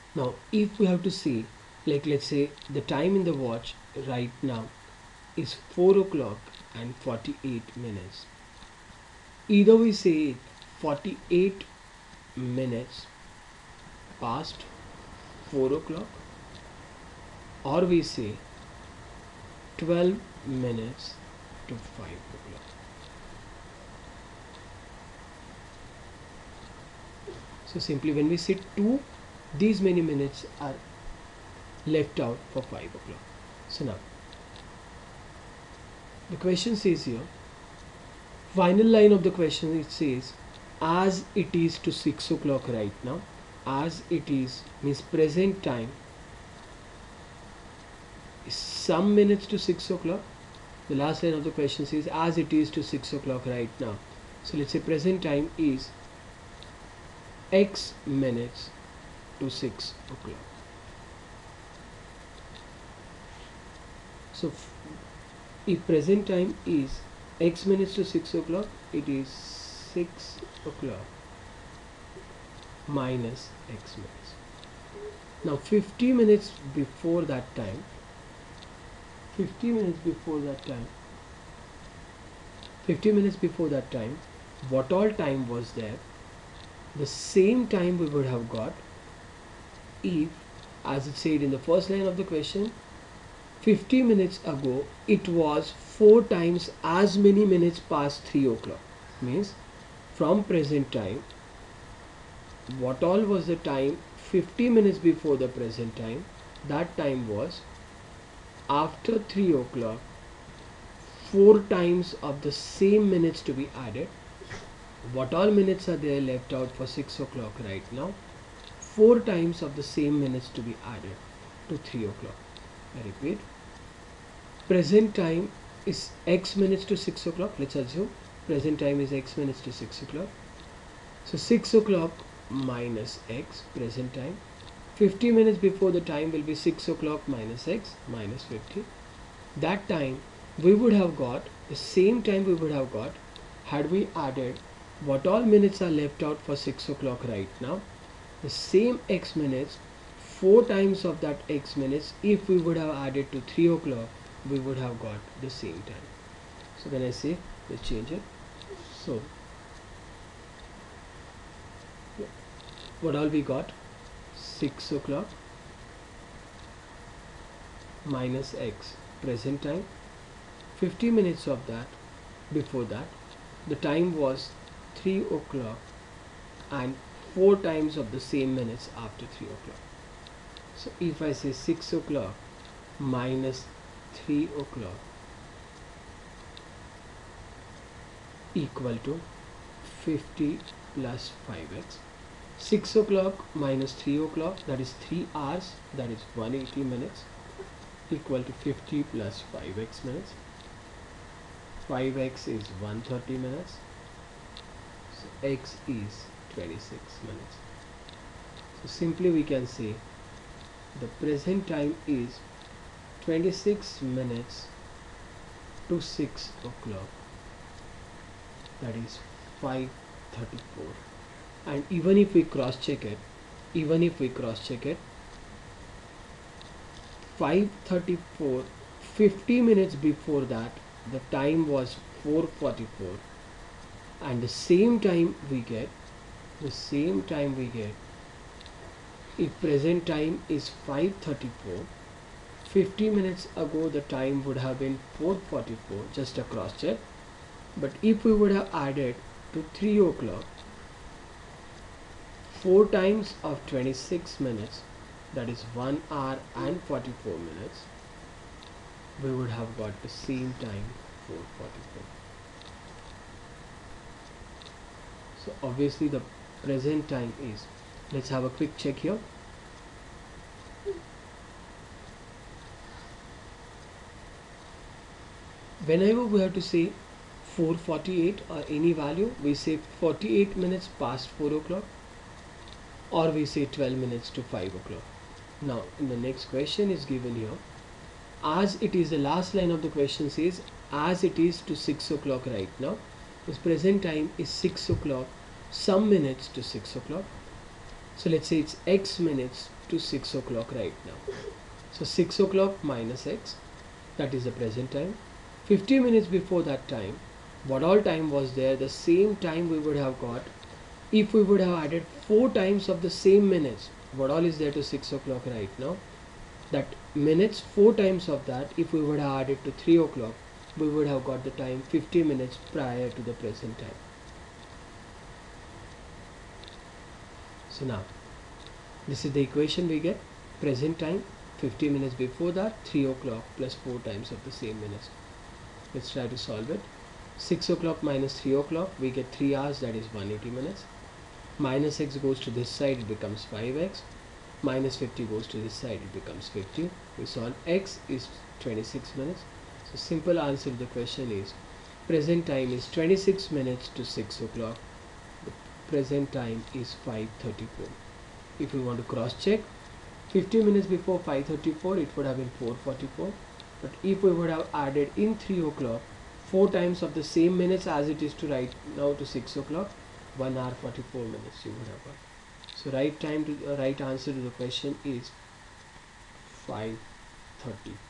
Now if we have to see, like let's say the time in the watch right now is 4 o'clock and 48 minutes. Either we say 48 minutes past 4 o'clock, or we say 12 minutes to 5 o'clock. So simply when we say 2, these many minutes are left out for 5 o'clock. So now the question says here, final line of the question, it says as it is to 6 o'clock right now. As it is means present time is some minutes to 6 o'clock. The last line of the question says as it is to 6 o'clock right now. So let's say present time is x minutes to 6 o'clock. So if present time is x minutes to 6 o'clock, it is 6 o'clock minus x minutes. Now 50 minutes before that time, 50 minutes before that time, 50 minutes before that time, what all time was there? The same time we would have got if, as it said in the first line of the question, 50 minutes ago it was 4 times as many minutes past 3 o'clock. Means from present time, what all was the time 50 minutes before the present time? That time was after 3 o'clock, 4 times of the same minutes to be added. What all minutes are there left out for 6 o'clock right now? 4 times of the same minutes to be added to 3 o'clock. I repeat, present time is x minutes to 6 o'clock. Let's assume present time is x minutes to 6 o'clock. So 6 o'clock minus x present time. 50 minutes before the time will be 6 o'clock minus x minus 50. That time we would have got, the same time we would have got had we added what all minutes are left out for 6 o'clock right now. The same x minutes, 4 times of that x minutes, if we would have added to 3 o'clock, we would have got the same time. So when I say, let's change it. So what all we got? 6 o'clock minus x present time, 50 minutes of that before that, the time was 3 o'clock and 4 times of the same minutes after 3 o'clock. So if I say 6 o'clock minus 3 o'clock equal to 50 plus 5x, 6 o'clock minus 3 o'clock, that is 3 hours, that is 180 minutes, equal to 50 plus 5x minutes. 5x is 130 minutes, so x is 26 minutes. So simply we can say the present time is 26 minutes to 6 o'clock, that is 5:34. And even if we cross check it, 5:34, 50 minutes before that the time was 4:44, and the same time we get, if present time is 5:34, 50 minutes ago the time would have been 4:44, just a cross check. But if we would have added to 3 o'clock 4 times of 26 minutes, that is 1 hour and 44 minutes, we would have got the same time 4:44. So obviously the present time is, let's have a quick check here. Whenever we have to say 4:48 or any value, we say 48 minutes past 4 o'clock, or we say 12 minutes to 5 o'clock. Now in the next question is given here, as it is, the last line of the question says as it is to 6 o'clock right now. Its present time is 6 o'clock, some minutes to 6 o'clock. So let's say it's x minutes to 6 o'clock right now. So 6 o'clock minus x, that is the present time. 50 minutes before that time, what all time was there? The same time we would have got if we would have added 4 times of the same minutes. What all is there to 6 o'clock right now? That minutes, 4 times of that, if we would have added to 3 o'clock, we would have got the time 50 minutes prior to the present time. So now, this is the equation we get. Present time, 50 minutes before that, 3 o'clock plus 4 times of the same minutes. Let's try to solve it. 6 o'clock minus 3 o'clock, we get 3 hours, that is 180 minutes. Minus x goes to this side, it becomes 5x. Minus 50 goes to this side, it becomes 50. We solve x is 26 minutes. So simple answer to the question is present time is 26 minutes to 6 o'clock. The present time is 5:34. If we want to cross check, 50 minutes before 5:34, it would have been 4:44. But if we would have added in 3 o'clock 4 times of the same minutes as it is to right now to 6 o'clock, 1 hour 44 minutes you would have got. So right answer to the question is 5:30.